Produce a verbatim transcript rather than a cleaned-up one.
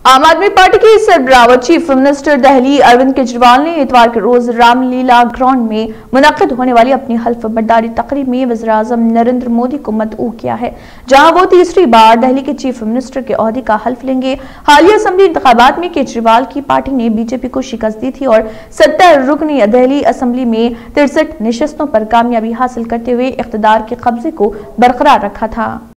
आम आदमी पार्टी के सरबराह व चीफ मिनिस्टर दिल्ली अरविंद केजरीवाल ने इतवार के रोज रामलीला ग्राउंड में मुनक्किद होने वाली अपनी हल्फ बर्दारी तकरीब में वज़ीर-ए-आज़म नरेंद्र मोदी को मदऊ किया है, जहां वो तीसरी बार दिल्ली के चीफ मिनिस्टर के ओहदे का हल्फ लेंगे। हालिया असेंबली इंतखाबात में केजरीवाल की पार्टी ने बीजेपी को शिकस्त दी थी और सत्तर रुकनी दिल्ली असेंबली में तिरसठ नशस्तों पर कामयाबी हासिल करते हुए इख्तिदार के कब्जे को बरकरार रखा था।